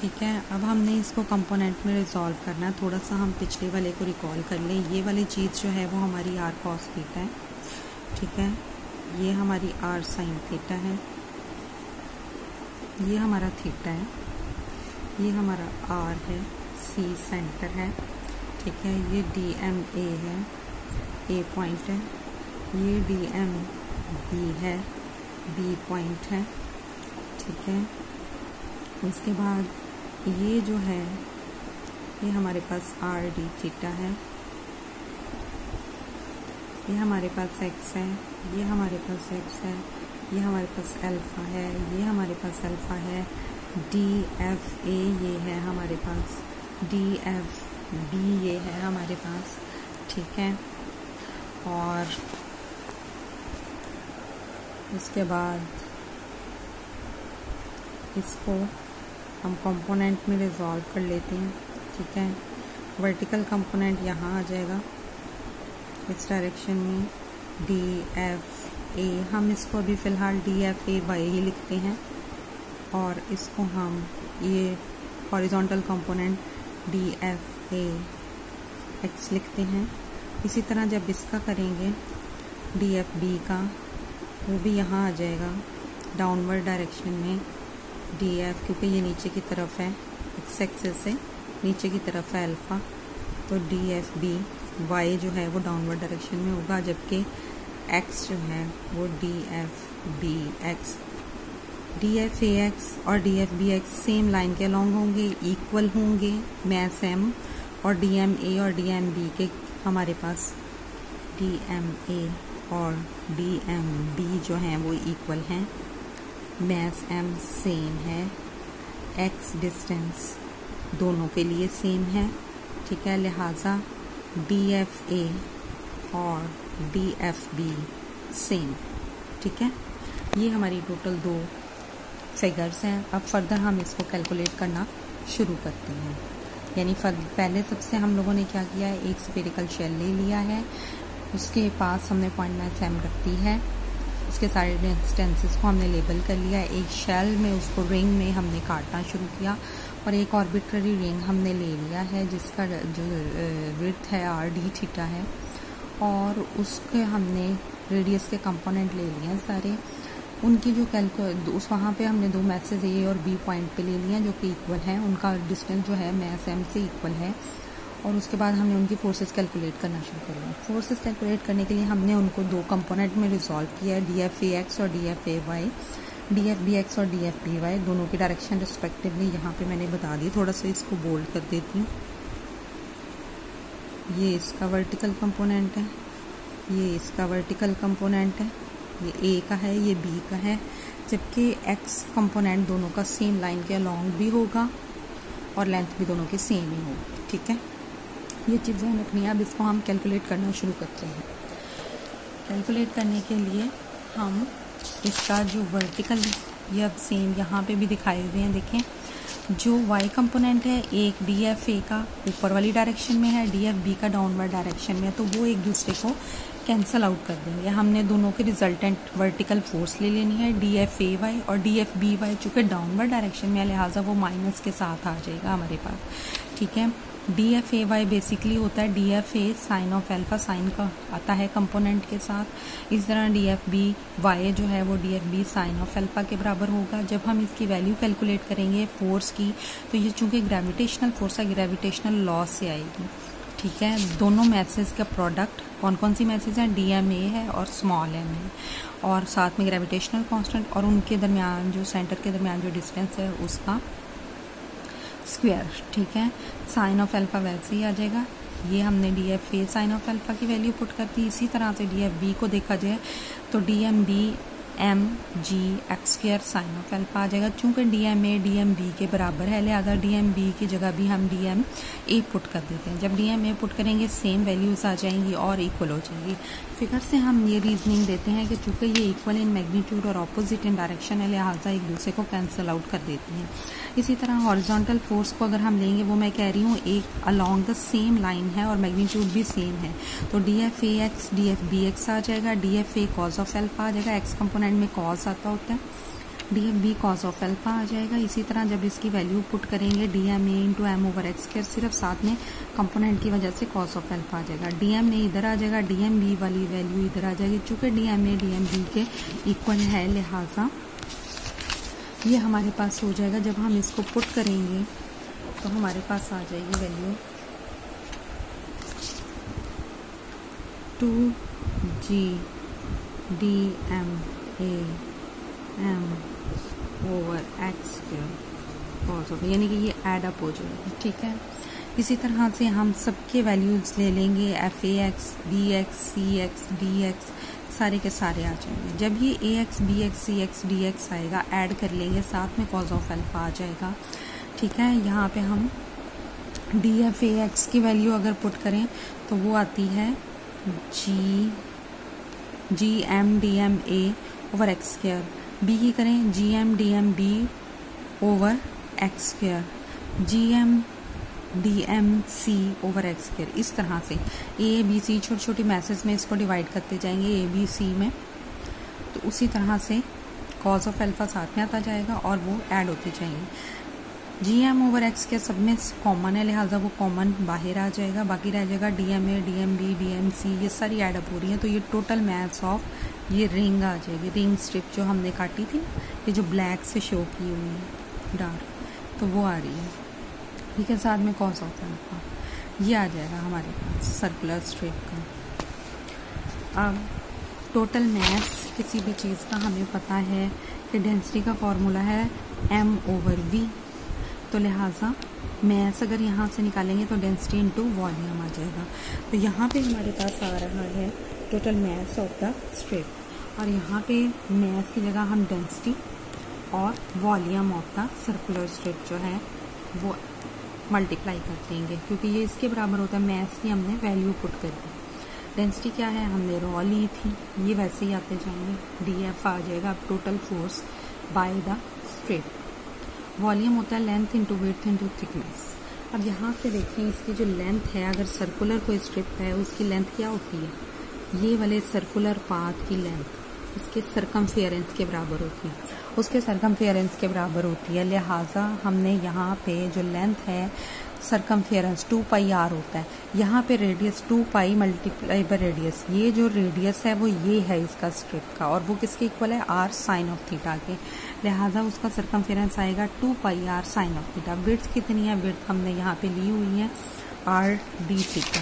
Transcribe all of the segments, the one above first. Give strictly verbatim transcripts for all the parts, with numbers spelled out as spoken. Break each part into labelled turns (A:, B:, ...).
A: ठीक है, अब हमने इसको कंपोनेंट में रिजॉल्व करना है। थोड़ा सा हम पिछले वाले को रिकॉल कर लें। ये वाली चीज़ जो है वो हमारी आर कॉस थीटा है, ठीक है। ये हमारी आर साइन थीटा है, ये हमारा थीटा है, ये हमारा आर है, सी सेंटर है, ठीक है। ये डी एम ए है, ए पॉइंट है, ये डी एम बी है, बी पॉइंट है, ठीक है। उसके बाद ये जो है ये हमारे पास आर डी थीटा है, ये हमारे पास एक्स है, ये हमारे पास एक्स है, ये हमारे पास अल्फ़ा है, ये हमारे पास अल्फ़ा है, डी एफ ए ये है हमारे पास, डी एफ बी ये है हमारे पास, ठीक है। और उसके बाद इसको हम कंपोनेंट में रिजॉल्व कर लेते हैं, ठीक है। वर्टिकल कंपोनेंट यहाँ आ जाएगा इस डायरेक्शन में, डी एफ ए, हम इसको अभी फ़िलहाल डी एफ ए वाई ही लिखते हैं, और इसको हम ये horizontal component D F A X लिखते हैं। इसी तरह जब इसका करेंगे डी एफ बी का, वो भी यहाँ आ जाएगा डाउनवर्ड डायरेक्शन में, डी एफ, क्योंकि ये नीचे की तरफ है, एक्स एक्सिस से नीचे की तरफ है अल्फ़ा, तो डी एफ बी वाई जो है वो डाउनवर्ड डायरेक्शन में होगा, जबकि एक्स जो है वो D F B X, D F A X और D F B X same line के अलॉन्ग होंगे, इक्वल होंगे, मैथ एम और डी एम ए और डी एम बी के हमारे पास डी एम ए और डी एम बी जो हैं वो इक्वल हैं, मैथ एम सेम है, एक्स डिस्टेंस दोनों के लिए सेम है, ठीक है। लिहाजा डी एफ ए और डी एफ बी सेम, ठीक है। ये हमारी टोटल दो फिगर्स हैं। अब फर्दर हम इसको कैलकुलेट करना शुरू करते हैं। यानी पहले सबसे हम लोगों ने क्या किया है, एक स्फेरिकल शेल ले लिया है, उसके पास हमने पॉइंट मैथ एम रख दी है, उसके सारे डिस्टेंसेस को हमने लेबल कर लिया है। एक शेल में उसको रिंग में हमने काटना शुरू किया, और एक आर्बिट्ररी रिंग हमने ले लिया है जिसका जो विड्थ है आर डी थीटा है, और उसके हमने रेडियस के कंपोनेंट ले लिए हैं सारे। उनकी जो कैलकुलेट उस वहाँ पे हमने दो मैसेज ए और बी पॉइंट पे ले लिए हैं जो कि इक्वल हैं, उनका डिस्टेंस जो है मैथ एम से इक्वल है, और उसके बाद हमने उनकी फोर्सेस कैलकुलेट करना शुरू कर दिया। फोर्सेस कैलकुलेट करने के लिए हमने उनको दो कंपोनेंट में रिजॉल्व किया है, डी एफ ए एक्स और D F A Y, D F B X और डी एफ बी वाई, दोनों की डायरेक्शन रिस्पेक्टिवली यहाँ पे मैंने बता दी। थोड़ा सा इसको बोल्ड कर देती हूँ। ये इसका वर्टिकल कंपोनेंट है, ये इसका वर्टिकल कंपोनेंट है, ये ए का है, ये बी का है, जबकि एक्स कंपोनेंट दोनों का सेम लाइन के अलॉन्ग भी होगा और लेंथ भी दोनों की सेम ही होगी, ठीक है। ये चीज़ें रखनी है। अब इसको हम कैलकुलेट करना शुरू करते हैं। कैलकुलेट करने के लिए हम इसका जो वर्टिकल, ये अब सेम यहाँ पे भी दिखाए हुए हैं, देखें। जो वाई कंपोनेंट है, एक डी एफ ए का ऊपर वाली डायरेक्शन में है, डी एफ बी का डाउनवर्ड डायरेक्शन में है, तो वो एक दूसरे को कैंसिल आउट कर देंगे। हमने दोनों के रिजल्टेंट वर्टिकल फोर्स ले लेनी है, डी एफ ए वाई और डी एफ बी वाई, चूँकि डाउनवर्ड डायरेक्शन में है लिहाजा वो माइनस के साथ आ जाएगा हमारे पास, ठीक है। D F A Y basically होता है D F A sine of alpha, sine का आता है कंपोनेंट के साथ। इस तरह डी एफ बी वाई जो है वो D F B sine of alpha के बराबर होगा। जब हम इसकी वैल्यू कैलकुलेट करेंगे फोर्स की, तो ये चूँकि ग्रेविटेशनल फोर्स है, ग्रेविटेशनल लॉ से आएगी, ठीक है। दोनों मैसेज का प्रोडक्ट, कौन कौन सी मैसेज हैं, डी एम ए है और स्मॉल एम है, और साथ में ग्रेविटेशनल कांस्टेंट, और उनके दरमियान जो सेंटर के दरमियान जो डिस्टेंस है उसका स्क्वायर, ठीक है। साइन ऑफ एल्फा वैसे ही आ जाएगा। ये हमने D F A sine of alpha की वैल्यू पुट कर दी। इसी तरह से डी एफ बी को देखा जाए तो D M B M G X square sine of alpha आ जाएगा। चूँकि D M A D M B के बराबर है, लिहाजा डी एम बी की जगह भी हम डी एम ए पुट कर देते हैं। जब डी एम ए पुट करेंगे सेम वैल्यूज़ आ जाएंगी और इक्वल हो जाएगी। फिगर से हम ये रीजनिंग देते हैं कि चूँकि ये इक्वल इन मैग्नीट्यूड और ऑपोजिट इन डायरेक्शन है, लिहाजा एक दूसरे को कैंसिल आउट कर देते हैं। इसी तरह हॉरिजॉन्टल फोर्स को अगर हम लेंगे, वो मैं कह रही हूँ एक अलॉन्ग द सेम लाइन है और मैग्नीट्यूड भी सेम है, तो D F A X D F B X आ जाएगा, D F A cos of alpha आ जाएगा, एक्स कंपोनेंट में कॉज आता होता है, D F B cos of alpha आ जाएगा। इसी तरह जब इसकी वैल्यू पुट करेंगे D M A into M over X square, सिर्फ साथ में कंपोनेंट की वजह से कॉस ऑफ एल्फा आ जाएगा। डी एम ए इधर आ जाएगा, डी एम बी वाली वैल्यू इधर आ जाएगी। चूंकि D M A D M B के इक्वल है, लिहाजा ये हमारे पास हो जाएगा। जब हम इसको पुट करेंगे तो हमारे पास आ जाएगी value two G D M A M over X cos of, यानी कि ये एड अप हो जाएगा। ठीक है, इसी तरह से हम सबके वैल्यूज ले लेंगे, F A X, B X, C X, D X, सारे के सारे आ जाएंगे। जब ये A X, B X, C X, D X आएगा, ऐड कर लेंगे, साथ में कॉस ऑफ एल्फा आ जाएगा। ठीक है, यहाँ पे हम डी एफ ए एक्स की वैल्यू अगर पुट करें तो वो आती है G G M D M A over X square. B की करें G M D M B over X square, G M D M C over X square. इस तरह से ए बी सी छोटी छोटी मैसेज में इसको डिवाइड करते जाएंगे ए बी सी में, तो उसी तरह से कॉस ऑफ एल्फा साथ में आता जाएगा और वो ऐड होते जाएंगे। जी एम ओवर एक्स के सब में कॉमन है, लिहाजा वो कॉमन बाहर आ जाएगा, बाकी रह जाएगा D M A, D M B, D M C, ये सारी ऐड अप हो रही हैं। तो ये टोटल मैथ्स ऑफ ये रिंग आ जाएगी, रिंग स्ट्रिप जो हमने काटी थी, ये जो ब्लैक से शो की हुई है डार्क, तो वो आ रही है। ठीक है, साथ में कॉस ऑफ एल्फा ये आ जाएगा हमारे पास सर्कुलर स्ट्रिप का। अब टोटल मैथ्स किसी भी चीज़ का हमें पता है कि डेंसिटी का फॉर्मूला है एम ओवर वी, तो लिहाजा मैथ्स अगर यहाँ से निकालेंगे तो डेंसिटी इनटू वॉल्यूम आ जाएगा। तो यहाँ पे हमारे पास आ रहा है total maths of the strip, और यहाँ पे मैथ्स की जगह हम डेंसिटी और volume of the circular strip जो है वो मल्टीप्लाई कर देंगे, क्योंकि ये इसके बराबर होता है। मैथ्स की हमने वैल्यू पुट कर दी, डेंसिटी क्या है हमने रॉ ली थी, ये वैसे ही आते जाएंगे, डी एफ आ जाएगा। अब total force by the strip, volume होता है length into width into thickness. अब यहाँ से देखें इसकी जो लेंथ है, अगर सर्कुलर कोई स्ट्रिप है उसकी लेंथ क्या होती है, ये वाले सर्कुलर पाथ की लेंथ इसके सरकमफेरेंस के बराबर होती है, उसके सरकमफेरेंस के बराबर होती है। लिहाजा हमने यहाँ पे जो लेंथ है सरकमफेरेंस टू पाई आर होता है, यहाँ पे radius two pi multiply by radius, ये जो रेडियस है वो ये है इसका स्ट्रिप का, और वो किसके इक्वल है, आर साइन ऑफ थीटा के। लिहाजा उसका सरकमफेरेंस आएगा two pi R sine of theta. Width कितनी है, विड्थ हमने यहाँ पे ली हुई है आर डी थीटा,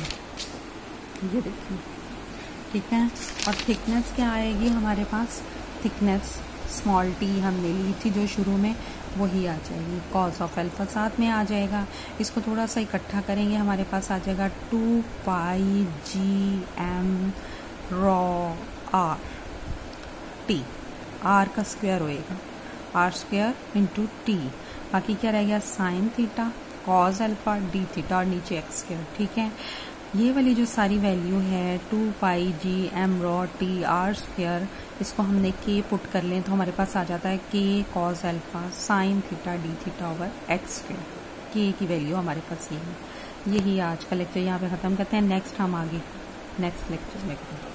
A: ये देखिए। ठीक है, और थिकनेस क्या आएगी हमारे पास, थिकनेस स्मॉल टी हमने ली थी जो शुरू में, वही आ जाएगी, कॉस ऑफ एल्फा साथ में आ जाएगा। इसको थोड़ा सा इकट्ठा करेंगे, हमारे पास आ जाएगा two pi G M rho R T, R का स्क्वायर होएगा, आर स्क्वायर इंटू टी, बाकी क्या रह गया sine theta cos alpha d theta और नीचे एक्स स्क्वायर। ठीक है, ये वाली जो सारी वैल्यू है two pi G M rho T R square, इसको हमने के पुट कर लें तो हमारे पास आ जाता है K cos alpha sine theta d theta over X square. K की वैल्यू हमारे पास ये है। यही आज का लेक्चर यहाँ पे ख़त्म करते हैं, नेक्स्ट हम आगे नेक्स्ट लेक्चर में करेंगे।